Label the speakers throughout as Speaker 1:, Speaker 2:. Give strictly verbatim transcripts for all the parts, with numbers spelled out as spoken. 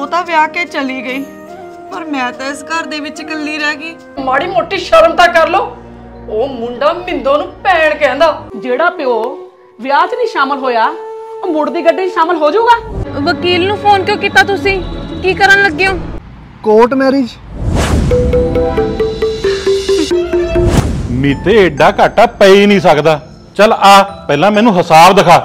Speaker 1: ਤਾਂ ਵਿਆਹ ਕੇ ਚਲੀ ਗਈ, पर मैं तो इस घर दे विच कल्ली रह गई।
Speaker 2: माड़ी मोटी शर्म तां कर लो। ओ मुंडा मिंदो नूं भैण कहंदा, जेड़ा प्यो विआह च नहीं शामिल होया ओ मुड़ दी गड्डी शामिल हो जाऊगा।
Speaker 3: वकील नूं फोन क्यों कीता तुसी? की करन लगे हो?
Speaker 4: Court marriage.
Speaker 5: मीते एडा घाटा पै ही नहीं सकदा। चल आ पहला मैनू हिसाब दिखा।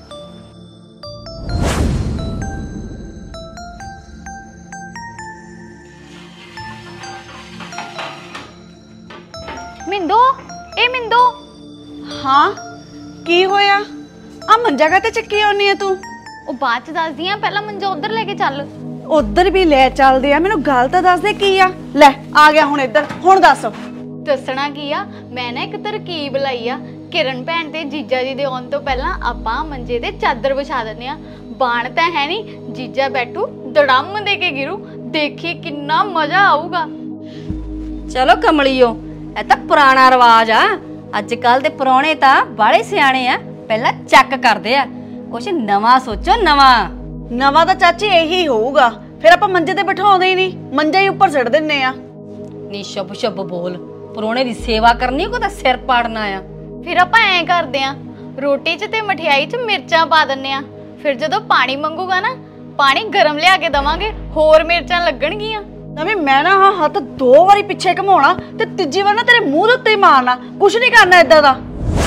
Speaker 3: मिंदो, ए मिंदो।
Speaker 1: हाँ की होया? आ मंजा काते चक्की आउनी है तू?
Speaker 3: ओ बाद च दस दियां, पहला मंजा उधर लेके चल।
Speaker 1: उधर भी ले चलदे आ, मैनू गल तां दस दे की आ। ले आ गया हुण इधर, हुण दस।
Speaker 3: दसना की आ, मैं ना एक तरकीब लाई आ। किरण भैन ते जीजा जी दे आउण तो पहला आपां मंजे ते चादर विछा दिंदे आ। बाण तां है नहीं, जीजा बैठू दड़म दे के गिरू, देखी किन्ना मजा आऊगा।
Speaker 6: चलो कमलियो, ਇਹ ਤਾਂ ਪੁਰਾਣਾ ਰਿਵਾਜ ਆ। ਅੱਜ ਕੱਲ ਦੇ ਪੁਰਾਣੇ ਤਾਂ ਬਾਲੇ ਸਿਆਣੇ ਆ, ਪਹਿਲਾਂ ਚੈੱਕ ਕਰਦੇ ਆ। ਕੁਛ ਨਵਾਂ ਸੋਚੋ, ਨਵਾਂ
Speaker 1: ਨਵਾਂ ਤਾਂ ਚਾਚੀ ਇਹੀ ਹੋਊਗਾ। ਫਿਰ ਆਪਾਂ ਮੰਜੇ ਤੇ ਬਿਠਾਉਂਦੇ ਹੀ ਨਹੀਂ, ਮੰਜਾ ਹੀ ਉੱਪਰ ਛੱਡ ਦਿੰਨੇ ਆ।
Speaker 6: ਨੀ ਸ਼ੁਭ ਸ਼ੁਭ ਬੋਲ, ਪੁਰਾਣੇ ਦੀ ਸੇਵਾ ਕਰਨੀ ਕੋ ਤਾਂ ਸਿਰ ਪਾੜਨਾ ਆ।
Speaker 3: ਫਿਰ ਆਪਾਂ ਐ ਕਰਦੇ ਆ, ਰੋਟੀ 'ਚ ਤੇ ਮਠਿਆਈ 'ਚ ਮਿਰਚਾਂ ਪਾ ਦਿੰਨੇ ਆ। ਫਿਰ ਜਦੋਂ ਪਾਣੀ ਮੰਗੂਗਾ ਨਾ, ਪਾਣੀ ਗਰਮ ਲਿਆ ਕੇ ਦਵਾਂਗੇ, ਹੋਰ ਮਿਰਚਾਂ ਲੱਗਣਗੀਆਂ।
Speaker 1: ਨਵੀਂ ਮੈਂ ਨਾ ਹਾਂ ਹੱਥ ਦੋ ਵਾਰੀ ਪਿੱਛੇ ਘਮਾਉਣਾ ਤੇ ਤੀਜੀ ਵਾਰ ਨਾ ਤੇਰੇ ਮੂੰਹ ਦੇ ਉੱਤੇ ਹੀ ਮਾਰਨਾ। ਕੁਛ ਨਹੀਂ ਕਰਨਾ ਇਦਾਂ ਦਾ।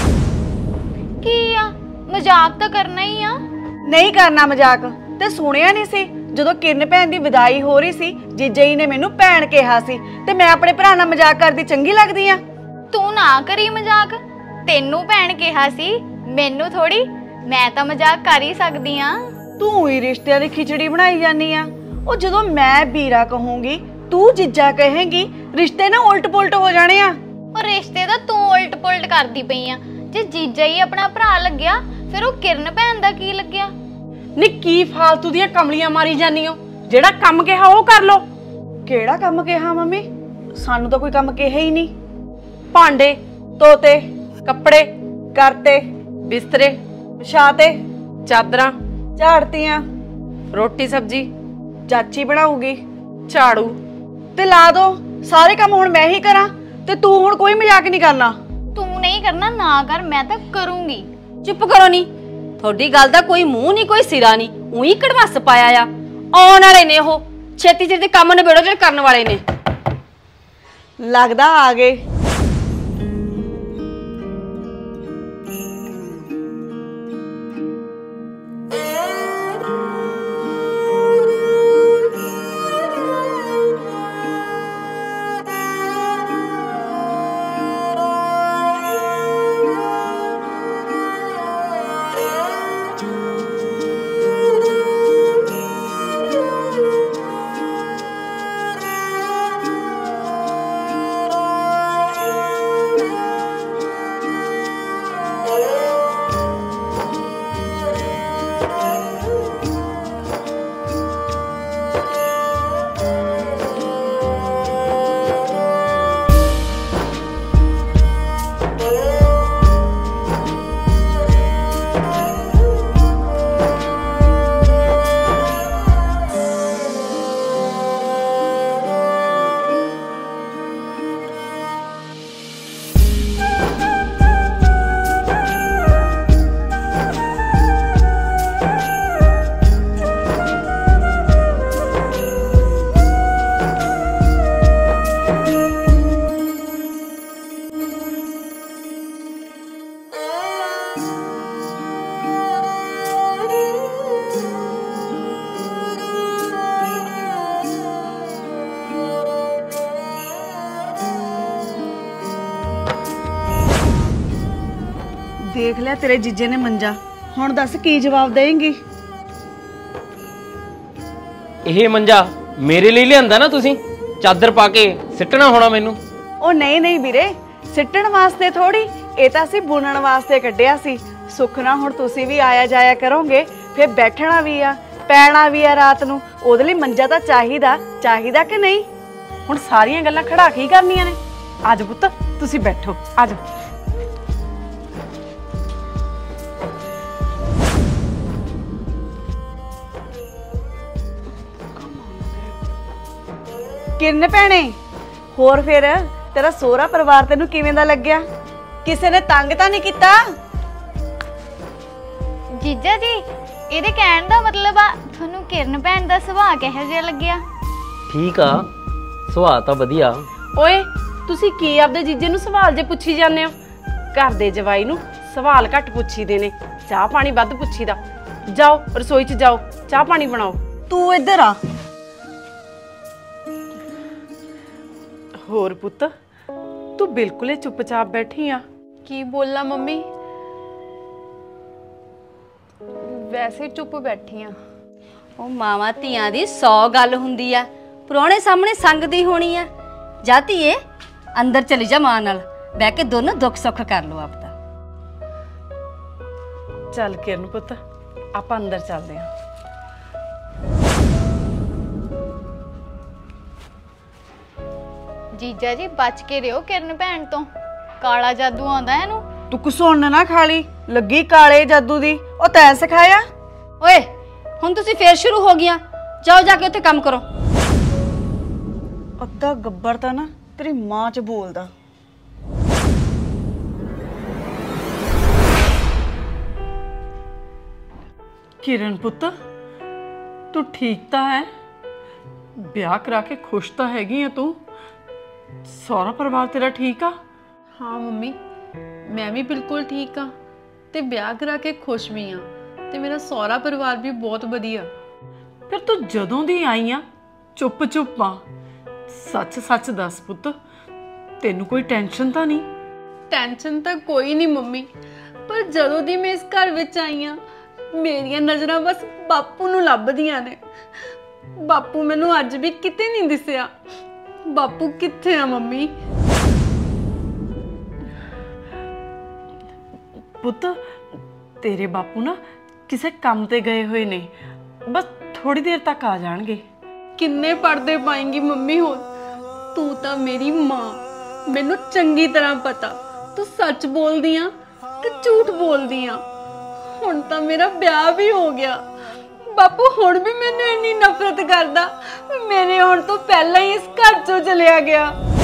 Speaker 3: ਕੀ ਆ, ਮਜ਼ਾਕ ਤਾਂ ਕਰਨਾ ਹੀ ਆ।
Speaker 1: ਨਹੀਂ ਕਰਨਾ ਮਜ਼ਾਕ। ਤੇ ਸੁਣਿਆ ਨਹੀਂ ਸੀ ਜਦੋਂ ਕਿਰਨ ਭੈਣ ਦੀ ਵਿਦਾਈ ਹੋ ਰਹੀ ਸੀ, ਜੀਜਾ ਜੀ ਨੇ ਮੈਨੂੰ ਭੈਣ ਕਿਹਾ ਸੀ ਤੇ ਮੈਂ ਆਪਣੇ ਭਰਾ ਨਾਲ ਮਜ਼ਾਕ ਕਰਦੀ ਚੰਗੀ ਲੱਗਦੀ ਆ? ਤੂੰ ਨਾ ਕਰੀ ਮਜ਼ਾਕ। ਤੈਨੂੰ ਭੈਣ ਕਿਹਾ ਸੀ, ਮੈਨੂੰ ਥੋੜੀ। ਮੈਂ ਤਾਂ ਮਜ਼ਾਕ ਕਰ ਹੀ ਸਕਦੀ ਆ। ਤੂੰ ਹੀ ਰਿਸ਼ਤਿਆਂ ਦੀ ਖਿਚੜੀ ਬਣਾਈ ਜਾਨੀ ਆ। ਉਹ ਜਦੋਂ ਮੈਂ ਵੀਰਾ ਕਹੂੰਗੀ, ਤੂੰ ਜੀਜਾ ਕਹੇਂਗੀ, ਰਿਸ਼ਤੇ ਨਾ ਉਲਟ ਪੁਲਟ ਹੋ ਜਾਣੇ ਆ। ਉਹ ਰਿਸ਼ਤੇ ਤਾਂ ਤੂੰ ਉਲਟ ਪੁਲਟ ਕਰਦੀ ਪਈ ਆ। ਜੇ ਜੀਜਾ ਹੀ ਆਪਣਾ ਭਰਾ ਲੱਗਿਆ, ਫਿਰ ਉਹ ਕਿਰਨ ਭੈਣ ਦਾ ਕੀ ਲੱਗਿਆ?
Speaker 2: ਨੀ ਕੀ ਫਾਲਤੂ ਦੀਆਂ ਕਮਲੀਆਂ ਮਾਰੀ ਜਾਨੀ ਹੋ? ਜਿਹੜਾ ਕੰਮ ਕਿਹਾ ਉਹ ਕਰ ਲੋ।
Speaker 1: ਕਿਹੜਾ ਕੰਮ ਕਿਹਾ ਮੰਮੀ? ਸਾਨੂੰ ਤਾਂ ਕੋਈ ਕੰਮ ਕਿਹਾ ਹੀ ਨਹੀਂ।
Speaker 2: ਭਾਂਡੇ
Speaker 1: ਧੋਤੇ,
Speaker 2: ਕੱਪੜੇ
Speaker 1: ਕਰਤੇ,
Speaker 2: ਬਿਸਤਰੇ
Speaker 1: ਵਿਛਾਤੇ,
Speaker 2: ਚਾਦਰਾਂ
Speaker 1: ਝਾੜਤੀਆਂ,
Speaker 2: ਰੋਟੀ ਸਬਜ਼ੀ
Speaker 1: ਚਾਚੀ ਬਣਾਊਗੀ,
Speaker 2: ਝਾੜੂ
Speaker 1: ਤੇ ਲਾ ਦੋ। ਸਾਰੇ ਕੰਮ ਹੁਣ ਮੈਂ ਹੀ ਕਰਾਂ ਤੇ ਤੂੰ ਹੁਣ ਕੋਈ ਮਜ਼ਾਕ ਨਹੀਂ ਕਰਨਾ।
Speaker 3: ਤੂੰ ਨਹੀਂ ਕਰਨਾ ਨਾ ਕਰ, ਮੈਂ ਤਾਂ ਕਰੂੰਗੀ।
Speaker 6: ਚੁੱਪ ਕਰੋ ਨੀ, ਤੁਹਾਡੀ ਗੱਲ ਦਾ ਕੋਈ ਮੂੰਹ ਨਹੀਂ, ਕੋਈ ਸਿਰਾ ਨਹੀਂ, ਉਹੀ ਕੜਵਸ ਪਾਇਆ ਆ। ਆਉਣ ਵਾਲੇ ਨੇ ਉਹ, ਛੇਤੀ ਛੇਤੀ ਕੰਮ ਨਿਬੇੜੋ ਜਿਹੜੇ ਕਰਨ ਵਾਲੇ ਨੇ।
Speaker 1: ਲੱਗਦਾ ਆ ਗਏ। देख लिया तेरे जीजे ने मंजा, हुण दस की जवाब देंगी?
Speaker 7: ਇਹ ਮੰਜਾ ਮੇਰੇ ਲਈ ਲਿਆਂਦਾ ਨਾ ਤੁਸੀਂ, ਚਾਦਰ ਪਾ ਕੇ ਸਿੱਟਣਾ ਹੋਣਾ ਮੈਨੂੰ।
Speaker 1: ਉਹ ਨਹੀਂ ਨਹੀਂ ਵੀਰੇ, ਸਿੱਟਣ ਵਾਸਤੇ ਥੋੜੀ, ਇਹ ਤਾਂ ਅਸੀਂ ਬੁਣਨ ਵਾਸਤੇ ਕੱਢਿਆ ਸੀ। ਸੁੱਖ ਨਾ ਹੁਣ ਤੁਸੀਂ ਵੀ ਆਇਆ ਜਾਇਆ ਕਰੋਗੇ, ਫਿਰ ਬੈਠਣਾ ਵੀ ਆ, ਪੈਣਾ ਵੀ ਆ ਰਾਤ ਨੂੰ। ਉਹਦੇ ਲਈ ਮੰਜਾ ਤਾਂ ਚਾਹੀਦਾ ਚਾਹੀਦਾ ਕਿ ਨਹੀਂ?
Speaker 2: ਹੁਣ ਸਾਰੀਆਂ ਗੱਲਾਂ ਖੜਾ ਕੇ ਹੀ ਕਰਨੀਆਂ ਨੇ। ਆਜੋ ਪੁੱਤ, ਤੁਸੀਂ ਬੈਠੋ, ਆਜੋ।
Speaker 1: ਕਿਰਨ ਭੈਣੇ, ਹੋਰ ਫਿਰ ਤੇਰਾ ਸਹੁਰਾ ਪਰਿਵਾਰ ਤੈਨੂੰ ਕਿਵੇਂ ਦਾ ਲੱਗਿਆ? ਕਿਸੇ ਨੇ ਤੰਗ ਤਾਂ ਨਹੀਂ ਕੀਤਾ?
Speaker 3: ਜੀਜਾ ਜੀ, ਇਹਦੇ ਕਹਿਣ ਦਾ ਮਤਲਬ ਆ ਤੁਹਾਨੂੰ ਕਿਰਨ ਭੈਣ ਦਾ ਸੁਭਾਅ ਕਿਹੋ ਜਿਹਾ ਲੱਗਿਆ?
Speaker 7: ਠੀਕ ਆ, ਸੁਭਾਅ ਤਾਂ ਵਧੀਆ।
Speaker 2: ਓਏ ਤੁਸੀਂ ਕੀ ਆਪਦੇ ਜੀਜੇ ਨੂੰ ਸਵਾਲ ਜੇ ਪੁੱਛੀ ਜਾਂਦੇ ਹੋ? ਘਰ ਦੇ ਜਵਾਈ ਨੂੰ ਸਵਾਲ ਘੱਟ ਪੁੱਛੀਦੇ ਨੇ, ਚਾਹ ਪਾਣੀ ਵੱਧ ਪੁੱਛੀਦਾ। ਜਾਓ ਰਸੋਈ 'ਚ ਜਾਓ, ਚਾਹ ਪਾਣੀ ਬਣਾਓ।
Speaker 1: ਤੂੰ ਇੱਧਰ ਆ।
Speaker 2: ਹੋਰ ਪੁੱਤ, ਤੂੰ ਬਿਲਕੁਲ ਹੀ ਚੁੱਪਚਾਪ ਬੈਠੀ ਆ।
Speaker 3: ਕੀ ਬੋਲਾਂ ਮੰਮੀ, ਵੈਸੇ ਹੀ ਚੁੱਪ ਬੈਠੀ ਆ।
Speaker 6: ਉਹ ਮਾਵਾਂ ਧੀਆਂ ਦੀ ਸੌ ਗੱਲ ਹੁੰਦੀ ਆ, ਪ੍ਰਾਹੁਣੇ ਸਾਹਮਣੇ ਸੰਗਦੀ ਹੋਣੀ ਆ। ਜਾ ਧੀਏ, ਅੰਦਰ ਚਲੀ ਜਾ, ਮਾਂ ਨਾਲ ਬਹਿ ਕੇ ਦੋਨੋਂ ਦੁੱਖ ਸੁੱਖ ਕਰ ਲਓ ਆਪਦਾ।
Speaker 2: ਚੱਲ ਕਿਰਨ ਪੁੱਤ, ਆਪਾਂ ਅੰਦਰ ਚੱਲਦੇ ਹਾਂ।
Speaker 3: ਜੀਜਾ ਜੀ ਬਚ ਕੇ ਰਿਓ ਕਿਰਨ ਭੈਣ ਤੋਂ, ਕਾਲਾ ਜਾਦੂ ਆਉਂਦਾ ਇਹਨੂੰ।
Speaker 1: ਤੂੰ ਕੁਸੁੰਨ ਨਾ ਖਾਲੀ, ਲੱਗੀ ਕਾਲੇ ਜਾਦੂ ਦੀ। ਉਹ ਤੈਂ ਸਿਖਾਇਆ?
Speaker 6: ਓਏ ਹੁਣ ਤੁਸੀਂ ਫੇਰ ਸ਼ੁਰੂ ਹੋ ਗਈਆਂ, ਜਾਓ ਜਾ ਕੇ ਉੱਥੇ ਕੰਮ ਕਰੋ।
Speaker 1: ਅੱਧਾ ਗੱਬਰ ਤਾਂ ਨਾ ਤੇਰੀ ਮਾਂ 'ਚ ਬੋਲਦਾ।
Speaker 2: ਕਿਰਨ ਪੁੱਤ, ਤੂੰ ਠੀਕ ਤਾਂ ਹੈ? ਵਿਆਹ ਕਰਾ ਕੇ ਖੁਸ਼ ਤਾਂ ਹੈਗੀ ਆ ਤੂੰ? ਸਹੁਰਾ ਪਰਿਵਾਰ ਤੇਰਾ ਠੀਕ ਆ?
Speaker 8: ਹਾਂ ਮੰਮੀ, ਮੈਂ ਵੀ ਬਿਲਕੁਲ ਠੀਕ ਆ ਤੇ ਵਿਆਹ ਕਰਾ ਕੇ ਖੁਸ਼ ਵੀ ਆ ਤੇ ਮੇਰਾ ਸਹੁਰਾ ਪਰਿਵਾਰ ਵੀ ਬਹੁਤ ਵਧੀਆ।
Speaker 2: ਫਿਰ ਤੂੰ ਜਦੋਂ ਦੀ ਆਈ ਆ ਚੁੱਪ ਚੁੱਪ ਆ, ਸੱਚ ਸੱਚ ਦੱਸ ਪੁੱਤ, ਤੈਨੂੰ ਕੋਈ ਟੈਨਸ਼ਨ ਤਾਂ ਨਹੀਂ?
Speaker 8: ਟੈਨਸ਼ਨ ਤਾਂ ਕੋਈ ਨਹੀਂ ਮੰਮੀ, ਪਰ ਜਦੋਂ ਦੀ ਮੈਂ ਇਸ ਘਰ ਵਿੱਚ ਆਈ ਆ ਮੇਰੀਆਂ ਨਜ਼ਰਾਂ ਬਸ ਬਾਪੂ ਨੂੰ ਲੱਭਦੀਆਂ ਨੇ। ਬਾਪੂ ਮੈਨੂੰ ਅੱਜ ਵੀ ਕਿਤੇ ਨਹੀਂ ਦਿਸਿਆ। ਬਾਪੂ ਕਿੱਥੇ ਆ ਮੰਮੀ?
Speaker 2: ਪੁੱਤ, ਤੇਰੇ ਬਾਪੂ ਨਾ ਕਿਸੇ ਕੰਮ ਤੇ ਗਏ ਹੋਏ ਨੇ, ਬਸ ਥੋੜੀ ਦੇਰ ਤੱਕ ਆ ਜਾਣਗੇ।
Speaker 8: ਕਿੰਨੇ ਪਰਦੇ ਪਾਏਂਗੀ ਮੰਮੀ ਹੁਣ? ਤੂੰ ਤਾਂ ਮੇਰੀ ਮਾਂ, ਮੈਨੂੰ ਚੰਗੀ ਤਰ੍ਹਾਂ ਪਤਾ ਤੂੰ ਸੱਚ ਬੋਲਦੀ ਆ ਕਿ ਝੂਠ ਬੋਲਦੀ ਆ। ਹੁਣ ਤਾਂ ਮੇਰਾ ਵਿਆਹ ਵੀ ਹੋ ਗਿਆ। ਬਾਪੂ ਹੁਣ ਵੀ ਮੈਨੂੰ ਇੰਨੀ ਨਫ਼ਰਤ ਕਰਦਾ, ਮੇਰੇ ਆਉਣ ਤੋਂ ਪਹਿਲਾਂ ਹੀ ਇਸ ਘਰ ਚੋਂ ਚਲਿਆ ਗਿਆ।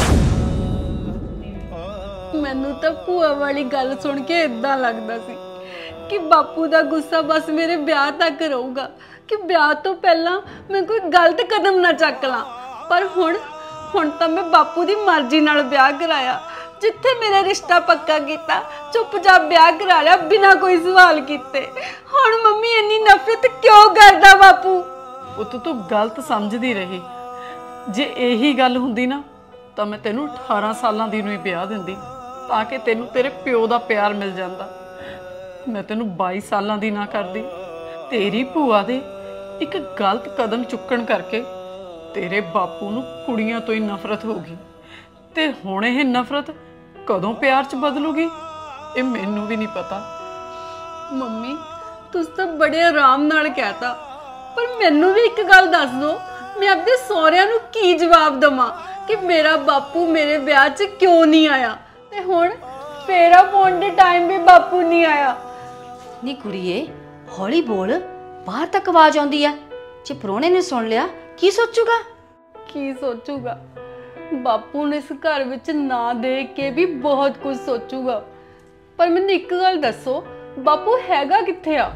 Speaker 8: ਮੈਨੂੰ ਤਾਂ ਭੂਆ ਵਾਲੀ ਗੱਲ ਸੁਣ ਕੇ ਇਦਾਂ ਲੱਗਦਾ ਸੀ ਕਿ ਬਾਪੂ ਦਾ ਗੁੱਸਾ ਬਸ ਮੇਰੇ ਵਿਆਹ ਤੱਕ ਰਹੂਗਾ, ਕਿ ਵਿਆਹ ਤੋਂ ਪਹਿਲਾਂ ਮੈਂ ਕੋਈ ਗਲਤ ਕਦਮ ਨਾ ਚੱਕ ਲਾਂ। ਪਰ ਹੁਣ ਹੁਣ ਤਾਂ ਮੈਂ ਬਾਪੂ ਦੀ ਮਰਜ਼ੀ ਨਾਲ ਵਿਆਹ ਕਰਾਇਆ। ਜਿੱਥੇ ਮੇਰਾ ਰਿਸ਼ਤਾ ਪੱਕਾ ਕੀਤਾ, ਚੁੱਪਚਾਪ ਵਿਆਹ ਕਰਾ ਲਿਆ ਬਿਨਾਂ ਕੋਈ ਸਵਾਲ ਕੀਤੇ। ਹੁਣ ਮੰਮੀ ਇੰਨੀ ਨਫ਼ਰਤ ਕਿਉਂ ਕਰਦਾ ਬਾਪੂ?
Speaker 2: ਪੁੱਤ ਤੂੰ ਗਲਤ ਸਮਝਦੀ ਰਹੀ। ਜੇ ਇਹੀ ਗੱਲ ਹੁੰਦੀ ਨਾ ਤਾਂ ਮੈਂ ਤੈਨੂੰ ਅਠਾਰਾਂ ਸਾਲਾਂ ਦੀ ਨੂੰ ਹੀ ਵਿਆਹ ਦਿੰਦੀ, ਤਾਂ ਕਿ ਤੈਨੂੰ ਤੇਰੇ ਪਿਓ ਦਾ ਪਿਆਰ ਮਿਲ ਜਾਂਦਾ। ਮੈਂ ਤੈਨੂੰ ਬਾਈ ਸਾਲਾਂ ਦੀ ਨਾ ਕਰਦੀ। ਤੇਰੀ ਭੂਆ ਦੇ ਇੱਕ ਗਲਤ ਕਦਮ ਚੁੱਕਣ ਕਰਕੇ ਤੇਰੇ ਬਾਪੂ ਨੂੰ ਕੁੜੀਆਂ ਤੋਂ ਹੀ ਨਫ਼ਰਤ ਹੋ ਗਈ, ਤੇ ਹੁਣ ਇਹ ਨਫ਼ਰਤ ਕਦੋਂ ਪਿਆਰ 'ਚ ਬਦਲੂਗੀ ਇਹ ਮੈਨੂੰ ਵੀ ਨਹੀਂ ਪਤਾ।
Speaker 8: ਮੰਮੀ ਤੁਸੀਂ ਤਾਂ ਬੜੇ ਆਰਾਮ ਨਾਲ ਕਹਿਤਾ, ਪਰ ਮੈਨੂੰ ਵੀ ਇੱਕ ਗੱਲ ਦੱਸ ਦਿਓ, ਮੈਂ ਆਪਣੇ ਸਹੁਰਿਆਂ ਨੂੰ ਕੀ ਜਵਾਬ ਦਵਾਂ ਕਿ ਮੇਰਾ ਬਾਪੂ ਮੇਰੇ ਵਿਆਹ 'ਚ ਕਿਉਂ ਨਹੀਂ ਆਇਆ, ਤੇ ਹੁਣ ਫੇਰਾ ਪਾਉਣ ਦੇ ਟਾਈਮ ਵੀ ਬਾਪੂ ਨਹੀਂ ਆਇਆ।
Speaker 6: ਨੀ ਕੁੜੀਏ, ਹੌਲੀ ਬੋਲ, ਬਾਹਰ ਤੱਕ ਆਵਾਜ਼ ਆਉਂਦੀ ਆ। ਜੇ ਪ੍ਰਾਹੁਣੇ ਨੇ ਸੁਣ ਲਿਆ ਕੀ ਸੋਚੂਗਾ?
Speaker 8: ਕੀ ਸੋਚੂਗਾ? ਬਾਪੂ ਨੂੰ ਇਸ ਘਰ ਵਿੱਚ ਨਾ ਦੇਖ ਕੇ ਵੀ ਬਹੁਤ ਕੁਝ ਸੋਚੂਗਾ। ਪਰ ਮੈਨੂੰ ਇੱਕ ਗੱਲ ਦੱਸੋ, ਬਾਪੂ ਹੈਗਾ ਕਿੱਥੇ ਆ?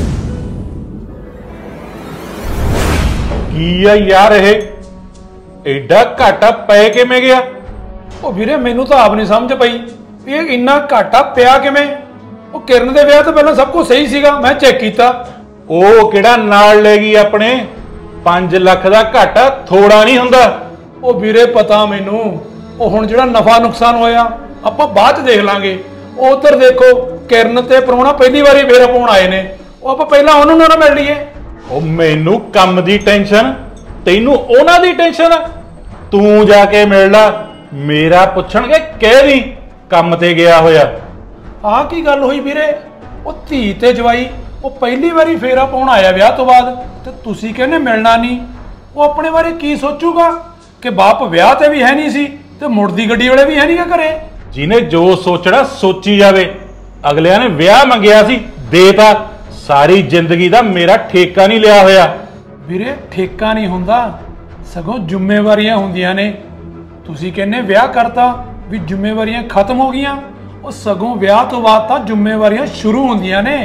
Speaker 5: ਕੀ ਆ ਯਾਰ, ਇਹ ਐਡਾ ਘਾਟਾ ਪੈ ਕਿਵੇਂ ਗਿਆ?
Speaker 9: ਉਹ ਵੀਰੇ ਮੈਨੂੰ ਤਾਂ ਆਪ ਨਹੀਂ ਸਮਝ ਪਈ ਵੀ ਇਹ ਇੰਨਾ ਘਾਟਾ ਪਿਆ ਕਿਵੇਂ। ਉਹ ਕਿਰਨ ਦੇ ਵਿਆਹ ਤੋਂ ਪਹਿਲਾਂ ਸਭ ਕੁਝ ਸਹੀ ਸੀਗਾ, ਮੈਂ ਚੈੱਕ ਕੀਤਾ।
Speaker 5: ਉਹ ਕਿਹੜਾ ਨਾਲ ਲੈ ਗਈ ਆਪਣੇ? ਪੰਜ ਲੱਖ ਦਾ ਘਾਟਾ ਥੋੜਾ ਨਹੀਂ ਹੁੰਦਾ।
Speaker 9: ਉਹ ਵੀਰੇ ਪਤਾ ਮੈਨੂੰ, ਉਹ ਹੁਣ ਜਿਹੜਾ ਨਫਾ ਨੁਕਸਾਨ ਹੋਇਆ ਆਪਾਂ ਬਾਅਦ ਚ ਦੇਖ ਲਾਂਗੇ। ਉਹ ਉਧਰ ਦੇਖੋ, ਕਿਰਨ ਤੇ ਪ੍ਰਾਹੁਣਾ ਪਹਿਲੀ ਵਾਰੀ ਫੇਰਾ ਪਾਉਣ ਆਏ ਨੇ, ਉਹ ਆਪਾਂ ਪਹਿਲਾਂ ਉਹਨਾਂ ਨੂੰ ਨਾ ਮਿਲ ਲਈਏ।
Speaker 5: ਉਹ ਮੈਨੂੰ ਕੰਮ ਦੀ ਟੈਨਸ਼ਨ, ਤੈਨੂੰ ਉਹਨਾਂ ਦੀ ਟੈਨਸ਼ਨ। ਤੂੰ ਜਾ ਕੇ ਮਿਲ ਲਾ, ਮੇਰਾ ਪੁੱਛਣਗੇ ਕਹਿ ਦੀ ਕੰਮ ਤੇ ਗਿਆ ਹੋਇਆ।
Speaker 9: ਆਹ ਕੀ ਗੱਲ ਹੋਈ ਵੀਰੇ? ਉਹ ਧੀ ਤੇ ਜਵਾਈ ਉਹ ਪਹਿਲੀ ਵਾਰੀ ਫੇਰਾ ਪਾਉਣ ਆਇਆ ਵਿਆਹ ਤੋਂ ਬਾਅਦ, ਤੇ ਤੁਸੀਂ ਕਹਿੰਦੇ ਮਿਲਣਾ ਨਹੀਂ। ਉਹ ਆਪਣੇ ਬਾਰੇ ਕੀ ਸੋਚੂਗਾ ਕਿ ਬਾਪ ਵਿਆਹ ਤੇ ਵੀ ਹੈ ਨਹੀਂ ਸੀ ਤੇ ਮੁੜਦੀ ਗੱਡੀ ਵਾਲੇ ਵੀ ਹੈ ਨਹੀਂ ਘਰੇ।
Speaker 5: ਜਿਹਨੇ ਜੋ ਸੋਚਣਾ ਸੋਚੀ ਜਾਵੇ। ਅਗਲਿਆਂ ਨੇ ਵਿਆਹ ਮੰਗਿਆ ਸੀ, ਦੇਤਾ। ਸਾਰੀ ਜ਼ਿੰਦਗੀ ਦਾ ਮੇਰਾ ਠੇਕਾ ਨਹੀਂ ਲਿਆ ਹੋਇਆ।
Speaker 9: ਵੀਰੇ ਠੇਕਾ ਨਹੀਂ ਹੁੰਦਾ, ਸਗੋਂ ਜ਼ਿੰਮੇਵਾਰੀਆਂ ਹੁੰਦੀਆਂ ਨੇ। ਤੁਸੀਂ ਕਹਿੰਦੇ ਵਿਆਹ ਕਰਤਾ ਵੀ ਜ਼ਿੰਮੇਵਾਰੀਆਂ ਖਤਮ ਹੋ ਗਈਆਂ, ਉਹ ਸਗੋਂ ਵਿਆਹ ਤੋਂ ਬਾਅਦ ਤਾਂ ਜ਼ਿੰਮੇਵਾਰੀਆਂ ਸ਼ੁਰੂ ਹੁੰਦੀਆਂ ਨੇ।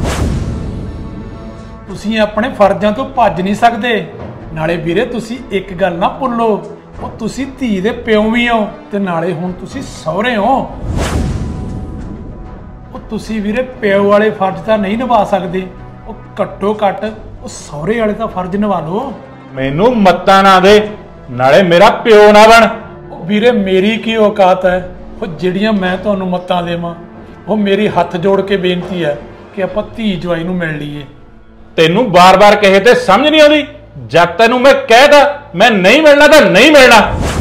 Speaker 9: ਤੁਸੀਂ ਆਪਣੇ ਫਰਜ਼ਾਂ ਤੋਂ ਭੱਜ ਨਹੀਂ ਸਕਦੇ। ਨਾਲੇ ਵੀਰੇ ਤੁਸੀਂ ਇੱਕ ਗੱਲ ਨਾ ਭੁੱਲੋ, ਉਹ ਤੁਸੀਂ ਧੀ ਦੇ ਪਿਓ ਵੀ ਹੋ ਤੇ ਨਾਲੇ ਹੁਣ ਤੁਸੀਂ ਸਹੁਰੇ ਹੋ। ਉਹ ਤੁਸੀਂ ਵੀਰੇ ਪਿਓ ਵਾਲੇ ਫਰਜ਼ ਤਾਂ ਨਹੀਂ ਨਿਭਾ ਸਕਦੇ, ਉਹ ਘੱਟੋ ਘੱਟ ਉਹ ਸਹੁਰੇ ਵਾਲੇ ਤਾਂ ਫਰਜ਼ ਨਿਭਾ ਲਓ।
Speaker 5: ਮੈਨੂੰ ਮੱਤਾਂ ਨਾ ਦੇ, ਨਾਲੇ ਮੇਰਾ ਪਿਓ ਨਾ ਬਣ।
Speaker 9: ਉਹ ਵੀਰੇ ਮੇਰੀ ਕੀ ਔਕਾਤ ਹੈ ਉਹ ਜਿਹੜੀਆਂ ਮੈਂ ਤੁਹਾਨੂੰ ਮੱਤਾਂ ਦੇਵਾਂ। ਉਹ ਮੇਰੀ ਹੱਥ ਜੋੜ ਕੇ ਬੇਨਤੀ ਹੈ ਕਿ ਆਪਾਂ ਧੀ ਜਵਾਈ ਨੂੰ ਮਿਲ ਲਈਏ।
Speaker 5: ਤੈਨੂੰ ਬਾਰ-ਬਾਰ ਕਹੇ ਤੇ ਸਮਝ ਨਹੀਂ ਆਉਂਦੀ? ਜਦ ਤੈਨੂੰ ਮੈਂ ਕਹਿਦਾ ਮੈਂ ਨਹੀਂ ਮਿਲਣਾ ਤਾਂ ਨਹੀਂ ਮਿਲਣਾ।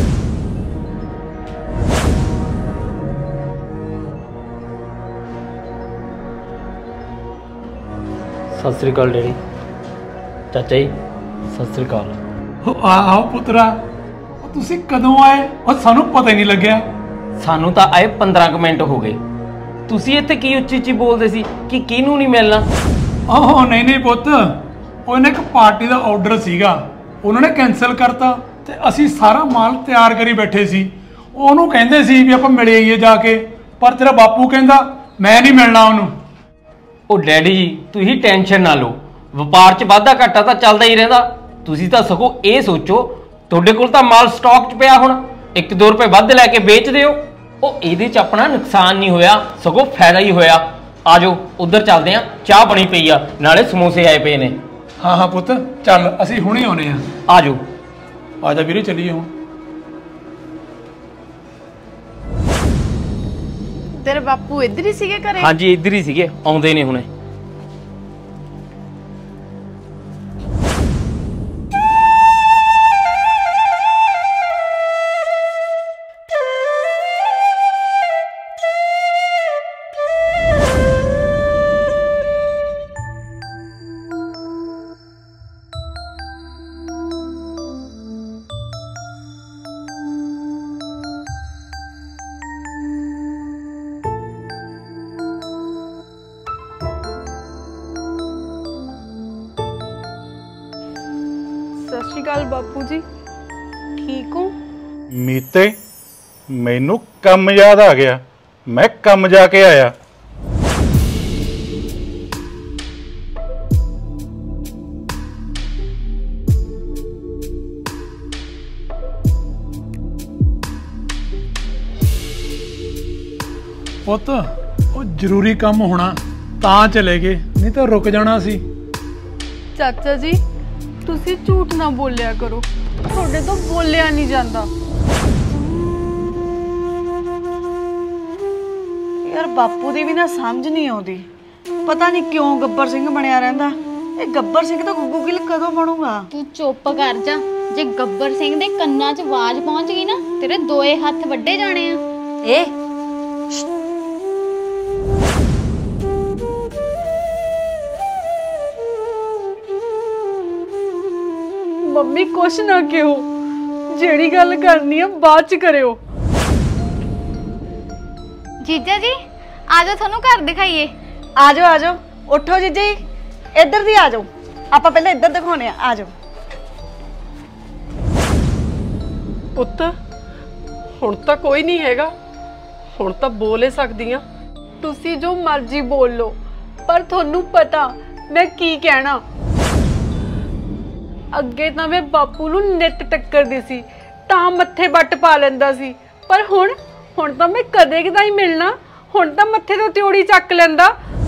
Speaker 7: ਸਤਿ ਸ੍ਰੀ ਅਕਾਲ ਡੈਡੀ। ਚਾਚਾ ਜੀ ਸਤਿ ਸ੍ਰੀ ਅਕਾਲ।
Speaker 9: ਉਹ ਆ ਆਓ ਪੁੱਤਰਾ, ਉਹ ਤੁਸੀਂ ਕਦੋਂ ਆਏ? ਉਹ ਸਾਨੂੰ ਪਤਾ ਹੀ ਨਹੀਂ ਲੱਗਿਆ।
Speaker 7: ਸਾਨੂੰ ਤਾਂ ਆਏ ਪੰਦਰਾਂ ਕੁ ਮਿੰਟ ਹੋ ਗਏ। ਤੁਸੀਂ ਇੱਥੇ ਕੀ ਉੱਚੀ ਉੱਚੀ ਬੋਲਦੇ ਸੀ ਕਿ ਕਿਹਨੂੰ ਨਹੀਂ ਮਿਲਣਾ?
Speaker 9: ਓਹ ਨਹੀਂ ਨਹੀਂ ਪੁੱਤ, ਉਹਨੇ ਇੱਕ ਪਾਰਟੀ ਦਾ ਆਰਡਰ ਸੀਗਾ, ਉਹਨਾਂ ਨੇ ਕੈਨਸਲ ਕਰਤਾ ਤੇ ਅਸੀਂ ਸਾਰਾ ਮਾਲ ਤਿਆਰ ਕਰੀ ਬੈਠੇ ਸੀ। ਉਹਨੂੰ ਕਹਿੰਦੇ ਸੀ ਵੀ ਆਪਾਂ ਮਿਲ ਆਈਏ ਜਾ ਕੇ, ਪਰ ਤੇਰਾ ਬਾਪੂ ਕਹਿੰਦਾ ਮੈਂ ਨਹੀਂ ਮਿਲਣਾ ਉਹਨੂੰ।
Speaker 7: ਉਹ ਡੈਡੀ ਜੀ ਤੁਸੀਂ ਟੈਨਸ਼ਨ ਨਾ ਲਓ, ਵਪਾਰ 'ਚ ਵਾਧਾ ਘਾਟਾ ਤਾਂ ਚੱਲਦਾ ਹੀ ਰਹਿੰਦਾ। ਤੁਸੀਂ ਤਾਂ ਸਗੋਂ ਇਹ ਸੋਚੋ ਤੁਹਾਡੇ ਕੋਲ ਤਾਂ ਮਾਲ ਸਟਾਕ 'ਚ ਪਿਆ, ਹੁਣ ਇੱਕ ਦੋ ਰੁਪਏ ਵੱਧ ਲੈ ਕੇ ਵੇਚ ਦਿਓ। ਉਹ ਇਹਦੇ 'ਚ ਆਪਣਾ ਨੁਕਸਾਨ ਨਹੀਂ ਹੋਇਆ, ਸਗੋਂ ਫਾਇਦਾ ਹੀ ਹੋਇਆ। ਆ ਜਾਓ ਉੱਧਰ ਚੱਲਦੇ ਆ, ਚਾਹ ਬਣੀ ਪਈ ਆ, ਨਾਲੇ ਸਮੋਸੇ ਆਏ ਪਏ ਨੇ।
Speaker 9: ਹਾਂ ਹਾਂ ਪੁੱਤ ਚੱਲ, ਅਸੀਂ ਹੁਣੇ ਆਉਨੇ ਆ।
Speaker 7: ਆ ਜਾਓ।
Speaker 9: ਆ ਜਾ ਵੀਰੇ ਚੱਲੀਏ ਹੁਣ।
Speaker 3: ਤੇਰੇ ਬਾਪੂ ਇੱਧਰ ਹੀ ਸੀਗੇ ਘਰੇ?
Speaker 7: ਹਾਂਜੀ ਇੱਧਰ ਹੀ ਸੀਗੇ, ਆਉਂਦੇ ਨੇ ਹੁਣੇ।
Speaker 8: ਸਤਿ ਸ਼੍ਰੀ ਅਕਾਲ ਬਾਪੂ ਜੀ, ਠੀਕ ਹੋ?
Speaker 5: ਮੀਤੇ ਮੈਨੂੰ ਕੰਮ ਯਾਦ ਆ ਗਿਆ, ਮੈਂ ਕੰਮ ਜਾ ਕੇ ਆਇਆ।
Speaker 9: ਪੁੱਤ ਉਹ ਜ਼ਰੂਰੀ ਕੰਮ ਹੋਣਾ ਤਾਂ ਚਲੇ ਗਏ, ਨਹੀਂ ਤਾਂ ਰੁਕ ਜਾਣਾ ਸੀ।
Speaker 8: ਚਾਚਾ ਜੀ ਤੁਸੀਂ ਝੂਠ ਨਾ ਬੋਲਿਆ ਕਰੋ, ਤੁਹਾਡੇ ਤੋਂ ਬੋਲਿਆ ਨਹੀਂ ਜਾਂਦਾ।
Speaker 1: ਯਾਰ ਬਾਪੂ ਦੀ ਵੀ ਨਾ ਸਮਝ ਨਹੀਂ ਆਉਂਦੀ, ਪਤਾ ਨਹੀਂ ਕਿਉਂ ਗੱਬਰ ਸਿੰਘ ਬਣਿਆ ਰਹਿੰਦਾ। ਇਹ ਗੱਬਰ ਸਿੰਘ ਤਾਂ ਗੁੱਗੂ ਗਿੱਲ ਕਦੋਂ ਬਣੂਗਾ?
Speaker 3: ਤੂੰ ਚੁੱਪ ਕਰ ਜਾ, ਜੇ ਗੱਬਰ ਸਿੰਘ ਦੇ ਕੰਨਾਂ 'ਚ ਆਵਾਜ਼ ਪਹੁੰਚ ਗਈ ਨਾ ਤੇਰੇ ਦੋਏ ਹੱਥ ਵੱਡੇ ਜਾਣੇ ਆ।
Speaker 6: ਏ
Speaker 8: ਮੰਮੀ ਕੁਛ ਨਾ ਕਿਹੋ, ਜਿਹੜੀ ਗੱਲ ਕਰਨੀ ਆ ਬਾਅਦ ਚ ਕਰਿਓ।
Speaker 3: ਜੀਜਾ ਜੀ ਆਜੋ ਤੁਹਾਨੂੰ ਘਰ ਦਿਖਾਈਏ।
Speaker 1: ਆ ਜਾਓ ਆ ਜਾਓ, ਉੱਠੋ ਜੀਜਾ ਜੀ, ਇੱਧਰ ਦੀ ਆ ਜਾਓ, ਆਪਾਂ ਪਹਿਲਾਂ ਇੱਧਰ ਦਿਖਾਉਣੇ ਆ। ਆ ਜਾਓ
Speaker 2: ਪੁੱਤ, ਹੁਣ ਤਾਂ ਕੋਈ ਨਹੀਂ ਹੈਗਾ, ਹੁਣ ਤਾਂ ਬੋਲ ਹੀ ਸਕਦੀ ਆ।
Speaker 8: ਤੁਸੀਂ ਜੋ ਮਰਜ਼ੀ ਬੋਲ ਲਓ, ਪਰ ਤੁਹਾਨੂੰ ਪਤਾ ਮੈਂ ਕੀ ਕਹਿਣਾ। ਅੱਗੇ ਤਾਂ ਮੈਂ ਬਾਪੂ ਨੂੰ ਨਿੱਤ ਟੱਕਰਦੀ ਸੀ ਤਾਂ ਮੱਥੇ ਵੱਟ ਪਾ ਲੈਂਦਾ ਸੀ, ਪਰ ਹੁਣ ਹੁਣ ਤਾਂ ਮੈਂ ਕਦੇ ਕਦਾ ਹੀ ਮਿਲਣਾ, ਹੁਣ ਤਾਂ ਮੱਥੇ ਤੋਂ ਤਿਉੜੀ ਚੱਕ ਲੈਂਦਾ।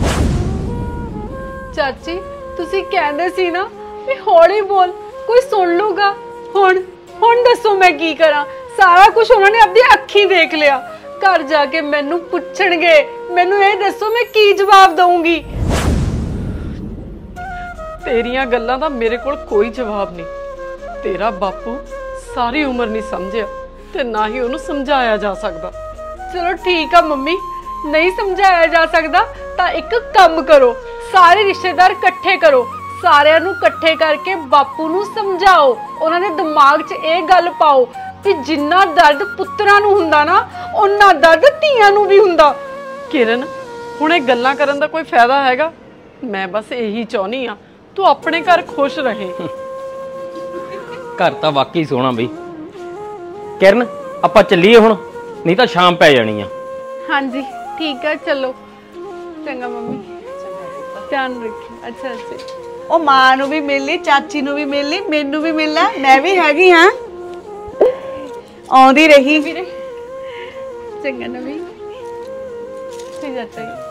Speaker 8: ਚਾਚੀ ਤੁਸੀਂ ਕਹਿੰਦੇ ਸੀ ਨਾ ਵੀ ਹੌਲੀ ਬੋਲ, ਕੋਈ ਸੁਣ ਲੂਗਾ। ਹੁਣ ਹੁਣ ਦੱਸੋ ਮੈਂ ਕੀ ਕਰਾਂ? ਸਾਰਾ ਕੁਝ ਉਹਨਾਂ ਨੇ ਆਪਣੀ ਅੱਖੀਂ ਦੇਖ ਲਿਆ। ਘਰ ਜਾ ਕੇ ਮੈਨੂੰ ਪੁੱਛਣਗੇ, ਮੈਨੂੰ ਇਹ ਦੱਸੋ ਮੈਂ ਕੀ ਜਵਾਬ ਦਊਂਗੀ?
Speaker 2: ਤੇਰੀਆਂ ਗੱਲਾਂ ਦਾ ਮੇਰੇ ਕੋਲ ਕੋਈ ਜਵਾਬ ਨਹੀਂ। ਤੇਰਾ ਬਾਪੂ ਸਾਰੀ ਉਮਰ ਨਹੀਂ ਸਮਝਿਆ ਤੇ ਨਾ ਹੀ ਉਹਨੂੰ ਸਮਝਾਇਆ ਜਾ ਸਕਦਾ।
Speaker 8: ਚਲੋ ਠੀਕ ਆ ਮੰਮੀ, ਨਹੀਂ ਸਮਝਾਇਆ ਜਾ ਸਕਦਾ ਤਾਂ ਇੱਕ ਕੰਮ ਕਰੋ, ਸਾਰੇ ਰਿਸ਼ਤੇਦਾਰ ਇਕੱਠੇ ਕਰੋ, ਸਾਰਿਆਂ ਨੂੰ ਇਕੱਠੇ ਕਰਕੇ ਬਾਪੂ ਨੂੰ ਸਮਝਾਓ, ਉਹਨਾਂ ਦੇ ਦਿਮਾਗ 'ਚ ਇਹ ਗੱਲ ਪਾਓ ਕਿ ਜਿੰਨਾ ਦਰਦ ਪੁੱਤਰਾਂ ਨੂੰ ਹੁੰਦਾ ਨਾ, ਉਹਨਾਂ ਦਰਦ ਧੀਆਂ ਨੂੰ ਵੀ ਹੁੰਦਾ।
Speaker 2: ਕਿਰਨ, ਹੁਣ ਇਹ ਗੱਲਾਂ ਕਰਨ ਦਾ ਕੋਈ ਫਾਇਦਾ ਹੈਗਾ? ਮੈਂ ਬਸ ਇਹੀ ਚਾਹੁੰਦੀ ਆ ਤੂੰ ਆਪਣੇ ਘਰ ਖੁਸ਼ ਰਹੇ।
Speaker 7: ਘਰ ਤਾਂ ਵਾਕਈ ਸੋਹਣਾ ਬਈ। ਕਿਰਨ ਆਪਾਂ ਚੱਲੀਏ ਹੁਣ, ਨਹੀਂ ਤਾਂ ਸ਼ਾਮ ਪੈ ਜਾਣੀ ਆ।
Speaker 8: ਹਾਂਜੀ ਠੀਕ ਆ, ਚਲੋ। ਚੰਗਾ ਮੰਮੀ, ਧਿਆਨ ਰੱਖਿਓ। ਅੱਛਾ ਅੱਛਾ।
Speaker 1: ਉਹ ਮਾਂ ਨੂੰ ਵੀ ਮਿਲ ਲਈ, ਚਾਚੀ ਨੂੰ ਵੀ ਮਿਲ ਲਈ, ਮੈਨੂੰ ਵੀ ਮਿਲ ਲੈ, ਮੈਂ ਵੀ ਹੈਗੀ ਹਾਂ, ਆਉਂਦੀ ਰਹੀ।
Speaker 8: ਚੰਗਾ ਨਵੀਂ, ਠੀਕ ਹੈ।